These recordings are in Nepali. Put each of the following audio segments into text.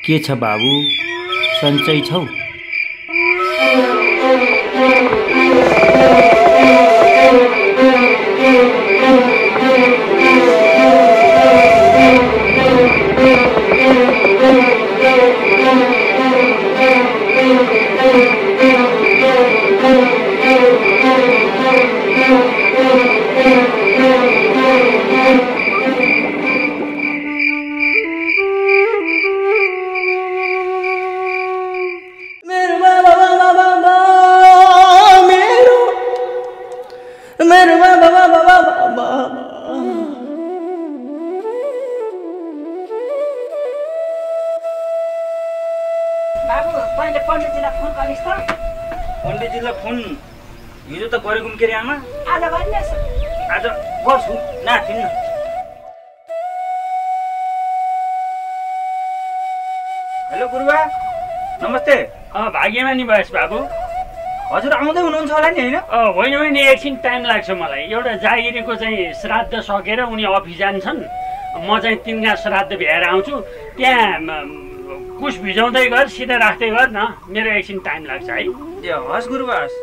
के छ बाबु, सन्चै छौ? पण्डितजीलाई फोन हिजो त गरेको के अरे आमा? आज गर्छु नाथिन् न। हेलो गुरुबा, नमस्ते। भाग्यमानी भएछ बाबु। हजुर आउँदै हुनुहुन्छ होला नि होइन? होइन एकछिन टाइम लाग्छ मलाई। एउटा जागिरीको चाहिँ श्राद्ध सकेर उनी अफिस जान्छन्, म चाहिँ तिनका श्राद्ध भ्याएर आउँछु। त्यहाँ कुस भिजाउँदै गर, सिधा राख्दै गर न, मेरो एकछिन टाइम लाग्छ है। ए हस् गुरुबा हस्।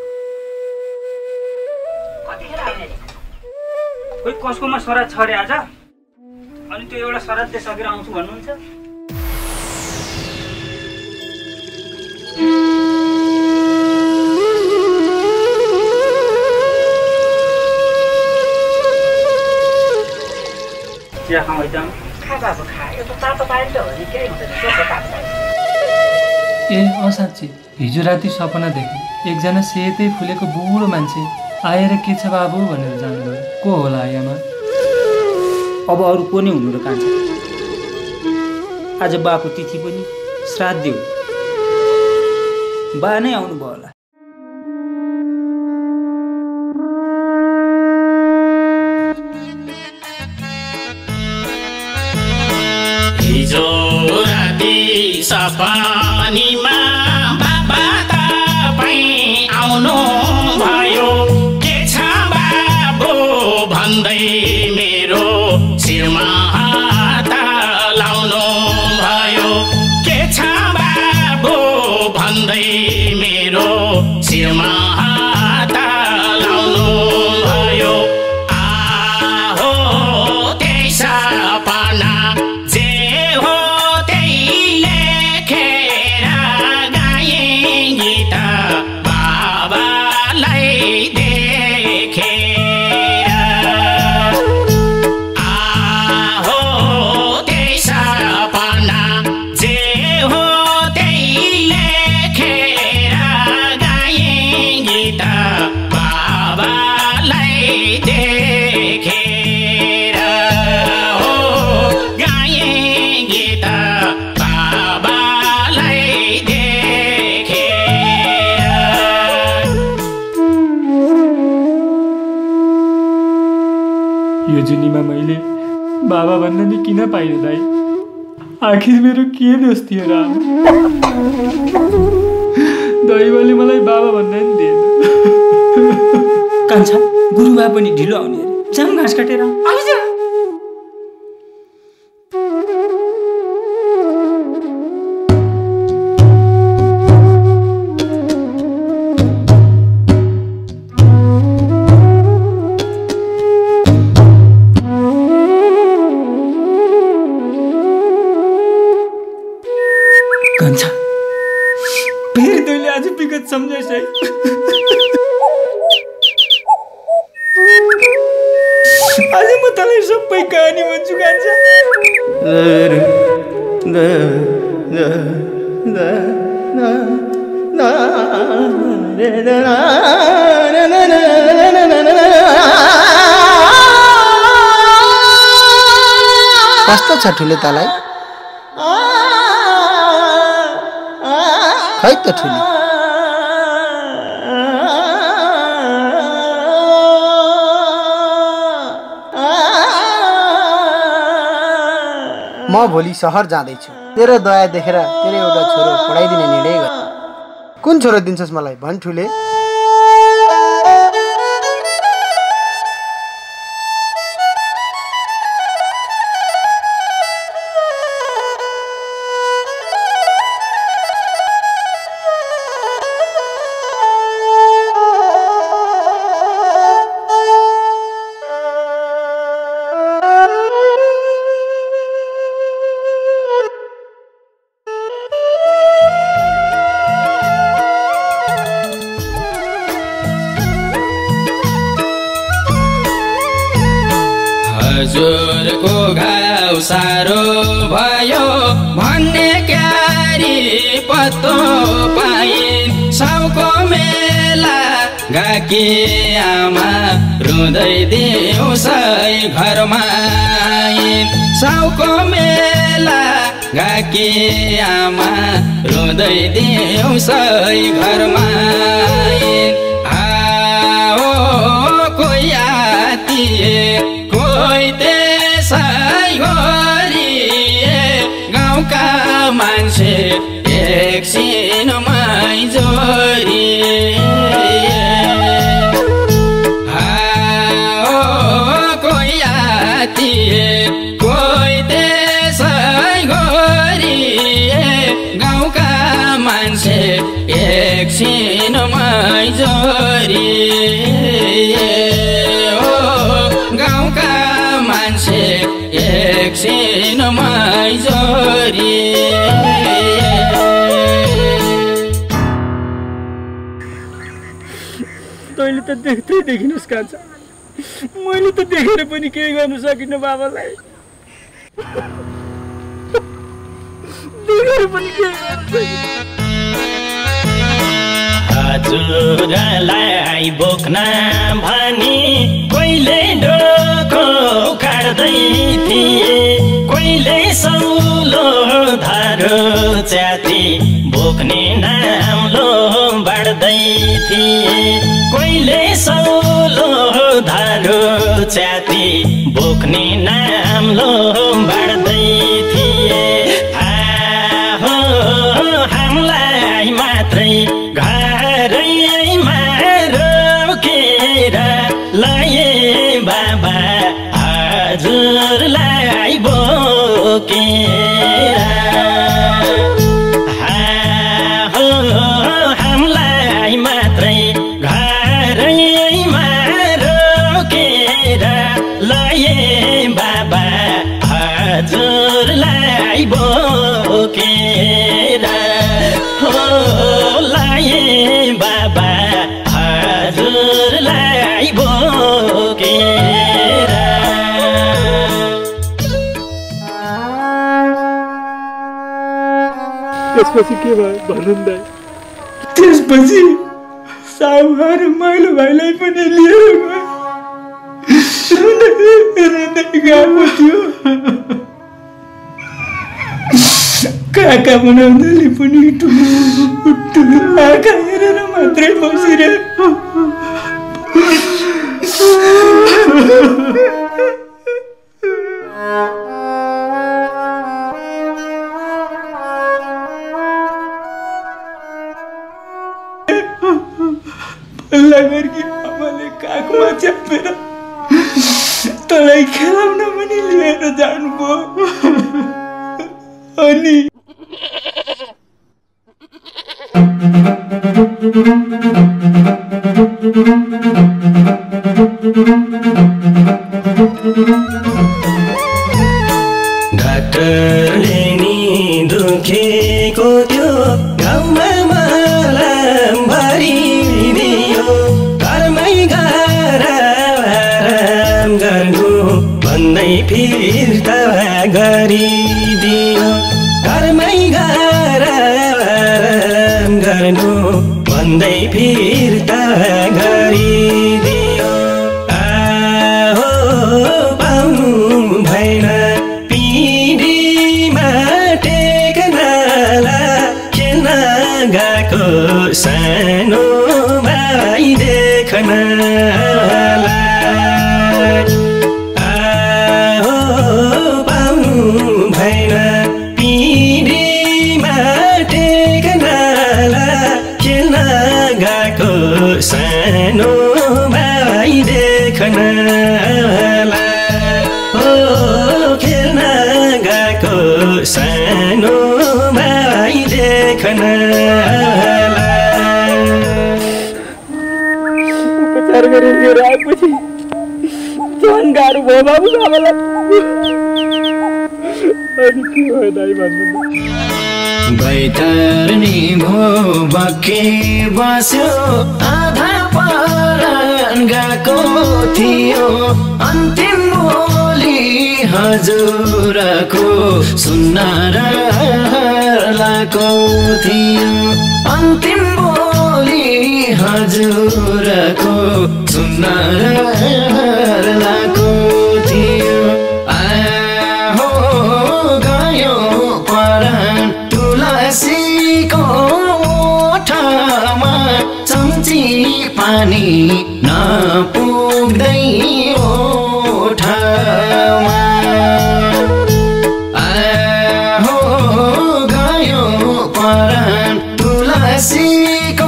खोइ कसकोमा श्राद्ध छ अरे आज, अनि त्यो एउटा श्राद्ध सकेर आउँछु भन्नुहुन्छ। चिया खाउँ एकदम। ए साँच्ची हिजो राति सपना देखेँ, एकजना सेतै फुलेको बुढो मान्छे आएर के छ बाबु भनेर जानुभयो। को होला आयामा? अब अरू को नै हुनु र कान्छ। आज बाको तिथि पनि श्राद्ध हो, बा नै आउनुभयो होला। हिजो राति सपनीमा बाबा तपाईँ आउनु भयो, के छ बाबु भन्दै मेरो शिरमा हात लाउनु भयो, के छ बाबु भन्दै मेरो शिरमा हात लाउनु भयो। आहो त्यही सपना यो जुनीमा मैले बाबा भन्न नि किन पाइयो दाइ? आखिर मेरो के दोष थियो र? दैवले मलाई बाबा भन्न नि दिएन। कान्छा गुरुबा पनि ढिलो आउने अरे, जाम घाँस काटेर आइज। कान्छा फेरि तैँले आज विगत सम्झाइस् है। आज म तँलाई सबै कहानी भन्छु कान्छा। कस्तो छ ठुले तलाई? खै त ठुली म भोलि सहर जाँदैछु। तेरो दया देखेर तेरो एउटा छोरो पढाइदिने निर्णय गर। कुन छोरो दिन्छस् मलाई भन् ठुले? हजुरको घाउ सारो भयो भन्ने क्यारी पत्तो पाइन् साउको मेला गाकी आमा रुँदै दिउँसै घरमा आइन् साउको मेला गाकी आमा रुँदै दिउँसै घरमा आइन् आओ कोही आतिए कोही त्यसै गरिए गाउँका मान्छे एकछिनमै जोडिए आओ कोही आतिए कोही त्यसै गरिए गाउँका मान्छे एकछिनमै जोडिए गाउँका मान्छे एकछिनमै जोडिए तैँले त देख्दै देखिनुहोस् कान्छा मैले त देखेर पनि केही गर्नु सकिनँ बाबालाई देखेर पनि केही गर्नु हजुरलाई बोक्न भनी कहिले ढोको काट्दै थिए कहिले सौलो धारो च्याति बोक्ने नाम्लो बाड्दै थिए कहिले सौलो धारो च्याति बोक्ने नाम्लो बाड्दै थिए आहो हामीलाई मात्रै घरैमा रोकेर लाए बाबा हजुरलाई बोकेर हामीलाई मात्रै घरैमा रोकेर लाए बाबा हजुरलाई बोकेर लाए बाबा हजुरलाई बोकेर त्यसपछि के भयो भन्नु दाइ त्यसपछि साउहार माइलो भाइलाई पनि लिएर रुँदै गएको थियो काका बनाउँदाले पनि ठुलो आँखा हेरेर मात्रै बसिरहे पल्ला गर्की आमाले काखमा च्यापेर तँलाई खेलाउन पनि लिएर जानुभयो अनि डाक्टरले नि दुखेको थियो गाउँमा मलम भरिदियो घरमै घर आराम गर्नु भन्दै फिर्ता गरिदियो घरमै घर आराम गर्नु भन्दै फिर्ता गरिदियो आहो पाउनु भएन पिँढीमा टेक्नला खेल्न गएको सानो भाइ देख्नला आहो पाउनु भएन पिँढीमा टेक्नला खेल्न गएको सानो भाइ देख्नला हो खेल्न गएको सानो भाइ देख्नला उपचार गरेर लिएर आएपछि झन् गाह्रो भयो बाबु बाबालाई अनि के भयो दाइ भन्नु बैतरनी भो बके बस्यो आधा परान गएको थियो अन्तिम बोली हजुरको सुन्न रहलाको थियो अन्तिम बोली हजुरको सुन्न रहलाको थियो आहो गयो परान तुलसीको ओठमा चम्ची पानी नपुग्दै ओठमा आहो गयो परान तुलसीको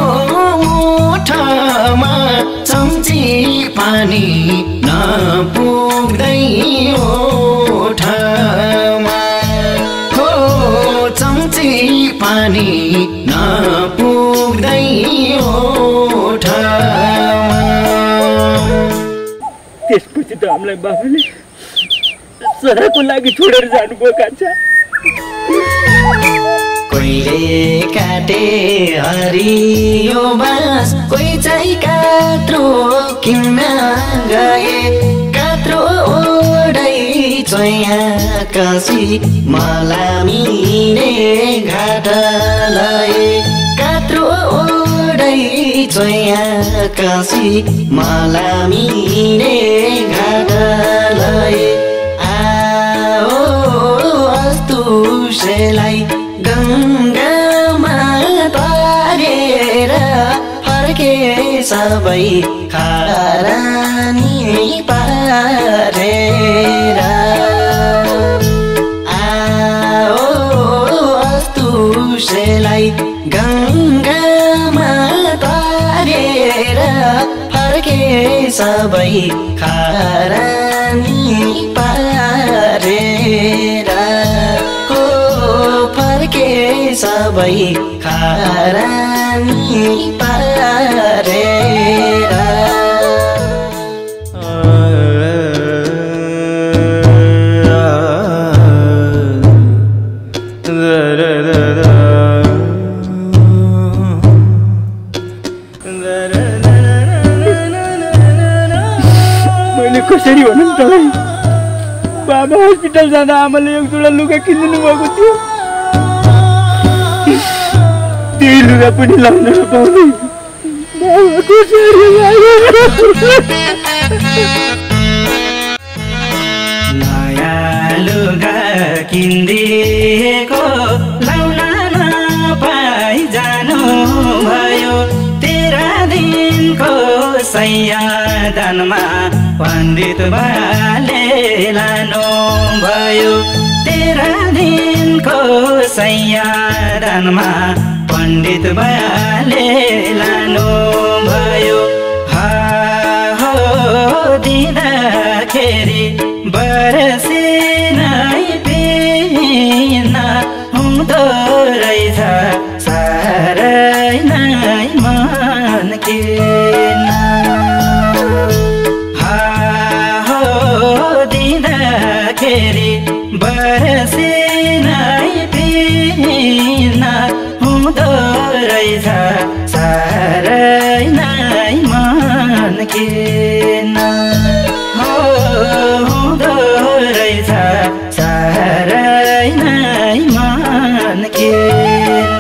ओठमा चम्ची पानी नपुग्दै ओठमा हो चम्ची पानी नपुग्दै ओठमा त्यसपछि त हामीलाई बाबाले सदाको लागि छोडेर जानुभयो कान्छा कोहीले काटे हरियो बाँस कोही चाहिँ कात्रो किन्न गए कात्रो ओढै चोया कसी मलामीले घाट लए कात्रो ओढै चोया कसी मलामीले घाट लए आओ अस्तुसेलाई गङ्गामा तारेर फर्के सबै खरानी पारेर आओ अस्तुसेलाई गङ्गामा तारेर फर्के सबै खरानी पारेर फर्के सबै खरानी पारेर मैले कसरी भनौँ तपाईँ बाबा हस्पिटल जाँदा आमाले एक जोडा लुगा किनिदिनु भएको थियो त्यही लुगा पनि लाउन नपाउने बाबा कसरी नयाँ लुगा किनिदिएको लाउन नपाई जानु भयो 13 दिनको सैयादनमा पण्डित बाले लानु भयो 13 दिनको सैयादनमा पण्डित बाले लानु भयो हो दिँदाखेरि बरसे नै पिन हुँदो रहेछ साह्रै नै मन किन हो दिँदाखेरि बरसे नै पिन हुँदो रहेछ साह्रै नै मन किन हो हुँदो रहेछ साह्रै नै मन किन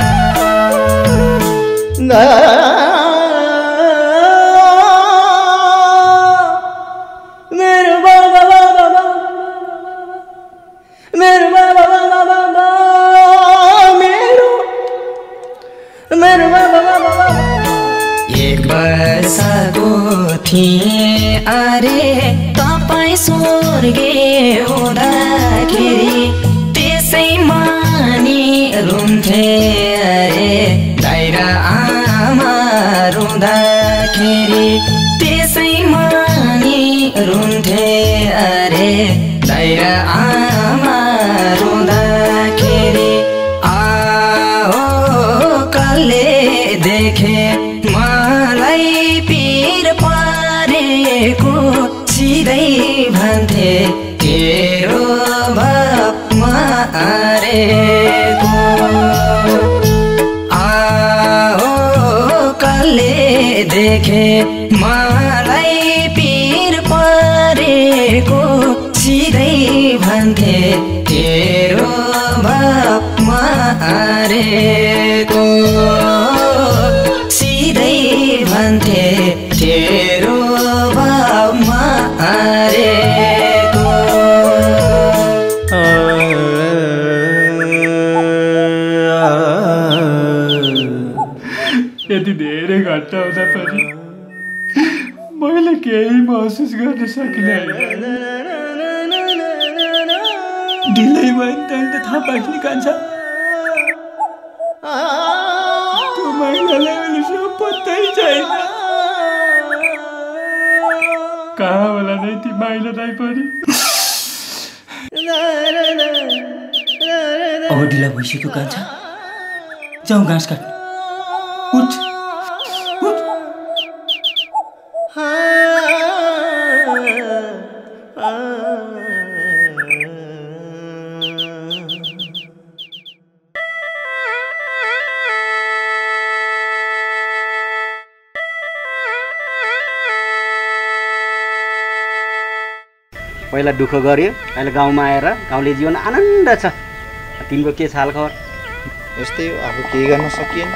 मेरो बाबा मेरो बाबा मेरो बाबा एक वर्षको थिएँ अरे तपाईँ स्वर्गे हुँदाखेरि त्यसै मानी रुन्थे अरे दाइरा आमा रुँदाखेरि त्यसै मानी रुन्थे अरे दाइरा आमा रुँदाखेरि कसले देखे मलाई पीर पारेको सिधै भन्थे तेरो बाप मारेको कसले देखे मलाई पीर पारेको सिधै भन्थे तेरो भाव मारेको यति धेरै घट्टा हुँदा पनि मैले केही महसुस गर्न सकिनँ। ढिलै भयो नि तैँले त थाहा पाइस् कान्छा। त्यो महिलालाई अहिलेसम्म पत्तै छैन। कहाँ होला नै ती माइला दाइ पनि। अब ढिला भइसक्यो कान्छा, जाउँ घाँस काट्नु। उठ उठ। पहिला दुःख गर्यो, अहिले गाउँमा आएर गाउँले जीवन आनन्द छ। तिम्रो के छ हालखबर? यस्तै हो, आफू केही गर्न सकिएन।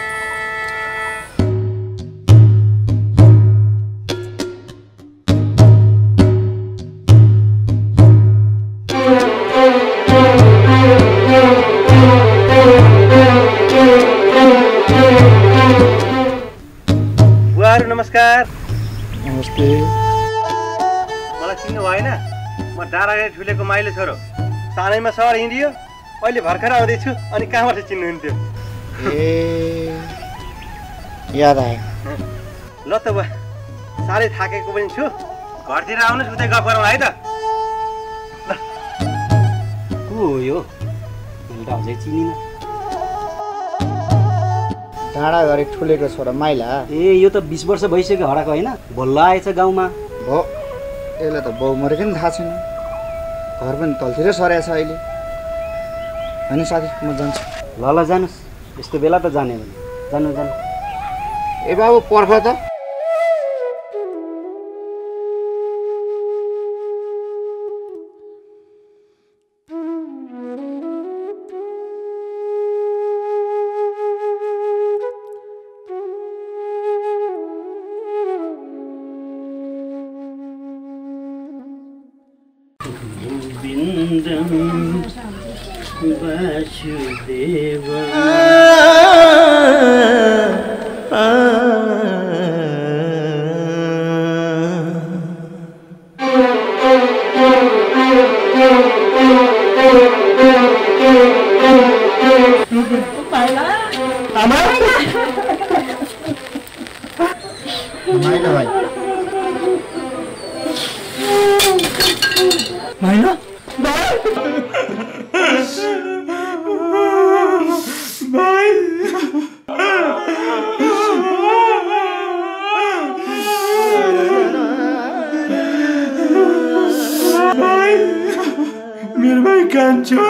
बुवाहरू नमस्कार। नमस्ते। मलाई चिन्नु भएन? म डाँडागाडी ठुलेको माइलो छोरो। सानैमा सहर हिँडियो, अहिले भर्खर आउँदैछु। अनि कहाँबाट चिन्नुहुन्थ्यो? ए याद आयो। ल त बुवा, साह्रै थाकेको पनि छु। घरतिर आउनुहोस्, उतै गफ गरौँ है त। ल को हो यो? मैले त अझै चिनिनँ। डाँडाघरि ठुलेको छोरा माइला। ए यो त 20 वर्ष भइसक्यो हराएको होइन? बल्ल आएछ गाउँमा। हो, यसलाई त बाउ मरेको नि थाहा छैन। घर पनि तलतिरै सरेको छ अहिले। होइन साथी, म जान्छु। ल ल जानुहोस्, यस्तो बेला त जाने भने जानु जानु। ए बाबु पर्ख त। मेरो भाइ कान्छो।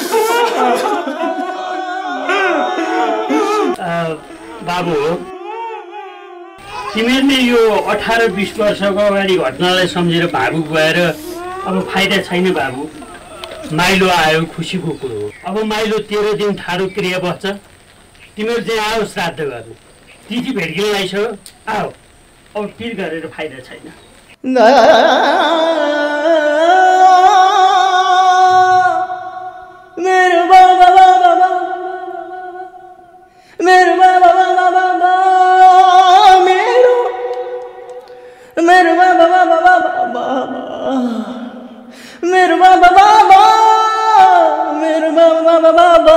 बाबु, तिमीहरूले यो 18-20 वर्षको अगाडि घटनालाई सम्झेर भावुक भएर अब फाइदा छैन बाबु। माइलो आयो, खुसीको कुरो हो। अब माइलो 13 दिन ठाडो क्रिया बस्छ। तिमीहरू चाहिँ आओ श्राद्ध गर्नु। तिथि भेट्किन लाइसक्यो, आओ। अब पिर गरेर फाइदा छैन। मेरो बाबा बाबा, मेरो बाबा बाबा, मेरो मेरो बाबा बाबा, मेरो बाबा बाबा, मेरो बाबा बाबा,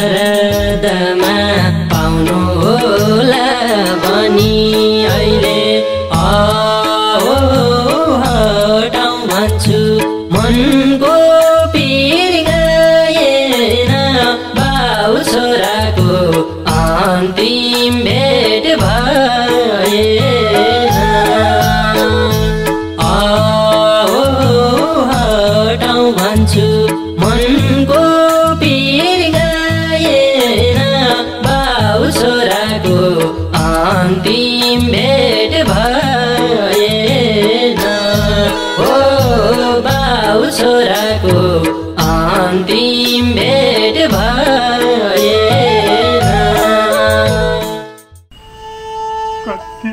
पाउनु होला भनी अहिले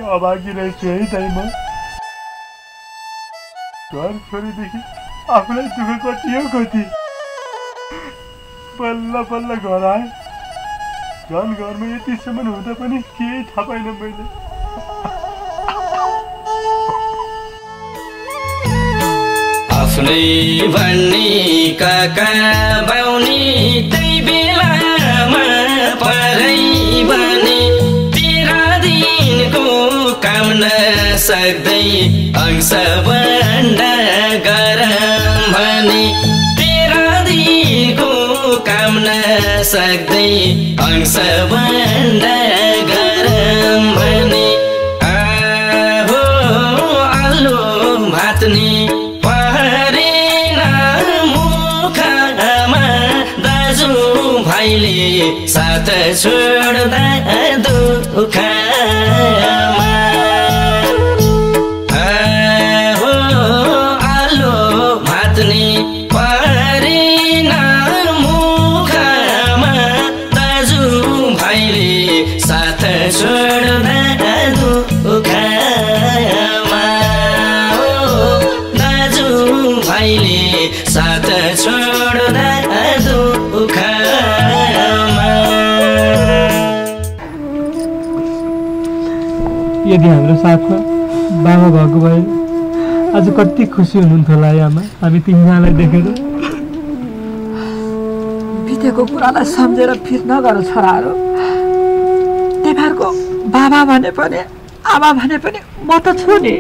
अभागी रहेछु है दाइ म। घर छोडेदेखि आफूलाई दुःख कति हो कति। बल्ल बल्ल घर आएँ। झन् घरमा यतिसम्म हुँदा पनि केही थाहा पाइनँ मैले। आफ्नै भन्ने काका बाउनी त्यही बेलामा परै भने तेरा दिनको काम नसक्दै अंश बन्दा गरम भने तेरा दिनको काम नसक्दै अंश बन्दा गरम भने आहो आलो भातनी भाइले साथ छोड्दा दुःखमा हो आलो भातनी परेन मुखमा दाजु भाइले साथ छोड्दा दुःखमा हो दाजु भाइले साथ छोड्दा यदि हाम्रो साथमा बाबा भएको भए आज कति खुसी हुनुहुन्थ्यो होला आमा हामी तिनजनालाई देखेर। बितेको कुरालाई सम्झेर फिर नगर छोराहरू। तिमीहरूको बाबा भने पनि आमा भने पनि म त छु नि।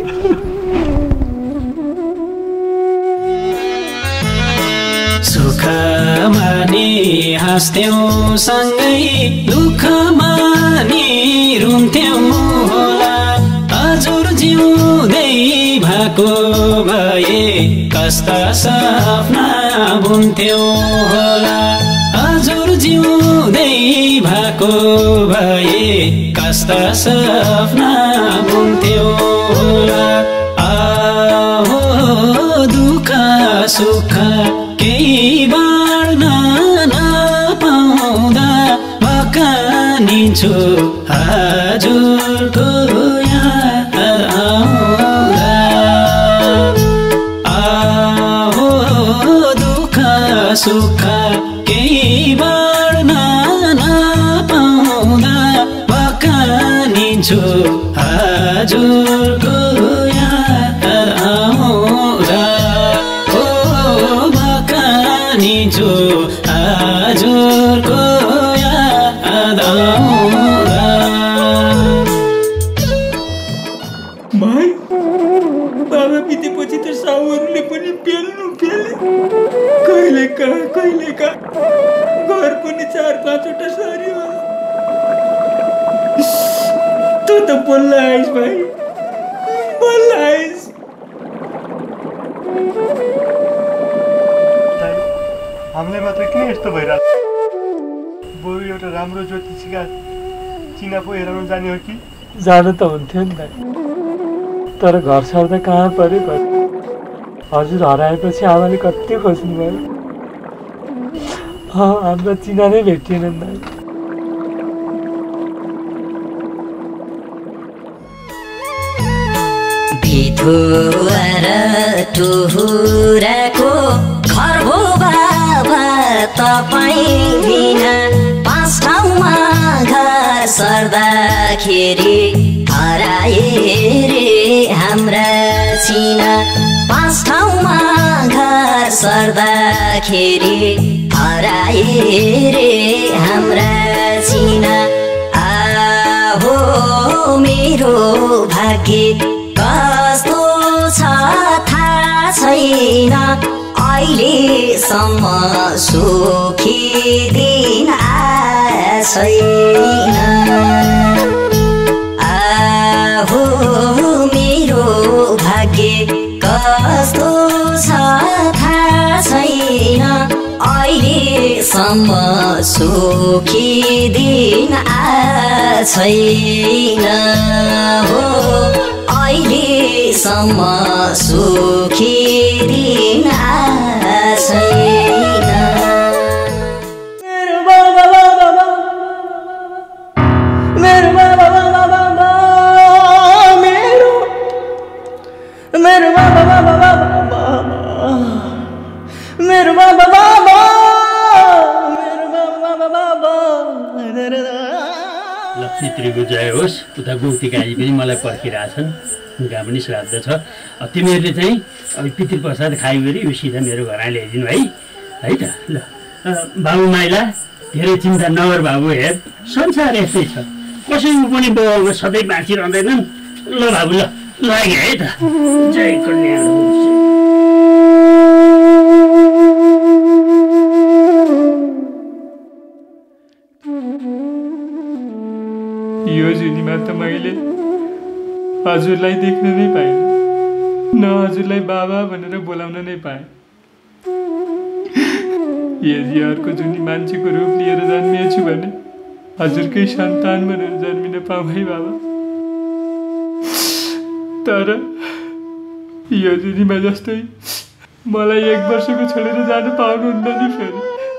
सुखमा नि हाँस्थ्यौँ सँगै दुःखमा नि रुन्थ्यौँ होला। हजुर जिउँदै भएको भए कस्ता सपना बुन्थ्यौँ होला। हजुर जिउँदै भएको भए कस्ता सपना बुन्थ्यौँ होला। आहो दुःख सुख केही बाँड्न नपाउँदा भकानिन्छु हजुरको याद आउँदा। आहो दुःख सुख केही बाँड्न नपाउँदा भकानिन्छु हजुरको याद आउँदा। जो हजुरको याद आउँदा। भाइ बाबा बितेपछि त साउहरूले पनि पेल्नु पेले। कहिले कहाँ घर पनि 4-5वटा सार्यो। त बल्ल आइस भाइ बल्ल आइस। हामीले मात्र किन यस्तो भइरहेको? बरु एउटा राम्रो ज्योतिषीका चिना पो हेराउन जाने हो कि? जानु त हुन्थ्यो नि दाइ, तर घर सर्दा कहाँ पऱ्यो घर। हजुर हराएपछि आमाले कति खोज्नुभयो। हाम्रो चिना नै भेटिएन दाइ। बिथुवार टुहुराको घर हो बाबा तपाईँ बिना। 5 ठाउँमा घर सर्दाखेरि हराए रे हाम्रा चिना। 5 ठाउँमा घर सर्दाखेरि हराए रे हाम्रा चिना। आहो मेरो भाग्य कस्तो छ थाहा छैन। अहिलेसम्म सुखी दिन आएन। आहो मेरो भाग्य कस्तो छ थाहा छैन। अहिलेसम्म सुखी दिन आएन। हो अहिलेसम्म सुखी दिन आएन। मेरो बाबा बाबा मेरो बाबा बाबा बाबा बस्ती गाई पनि मलाई पर्खिरहेछन्, उनका पनि श्राद्ध छ। तिमीहरूले चाहिँ अब पितृप्रसाद खाइगरी यो सिधा मेरो घरमा ल्याइदिनु है त। ल बाबु माइला धेरै चिन्ता नगर बाबु, हेर संसार यस्तै छ, कसैको पनि बाबुमा सधैँ बाँचिरहँदैनन्। ल बाबु ल लाग्यो है त। जय कल्याण होस्। यो जुनीमा त मैले हजुरलाई देख्न नै पाएँ, न हजुरलाई बाबा भनेर बोलाउन नै पाएँ। यदि अर्को जुनी मान्छेको रूप लिएर जन्मिएछु भने हजुरकै सन्तान भनेर जन्मिन पाऊँ है बाबा। तर यो जुनीमा जस्तै मलाई 1 वर्षको छोडेर जान पाउनुहुन्न नि फेरि।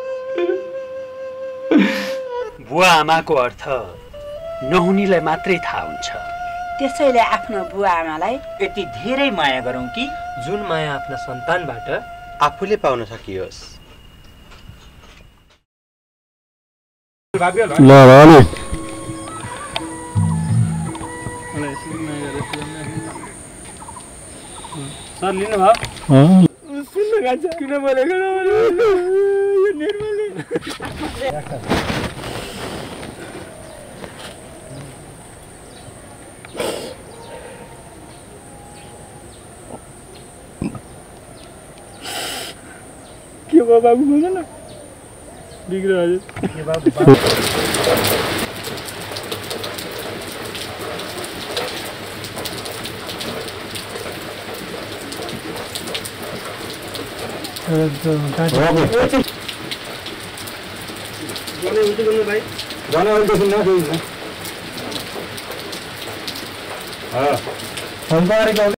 बुवा आमाको अर्थ नहुनेलाई मात्रै थाहा हुन्छ। त्यसैले आफ्नो बुवा आमालाई यति धेरै माया गरौँ कि जुन माया आफ्ना सन्तानबाट आफूले पाउन सकियोस्। ल रानी सर लिनु भयो? सुन्न गान्छ किन बोलेको यो निर्मलले के भयो बाबु बोल न। बिग्रियो हजुर के बाबु भाइ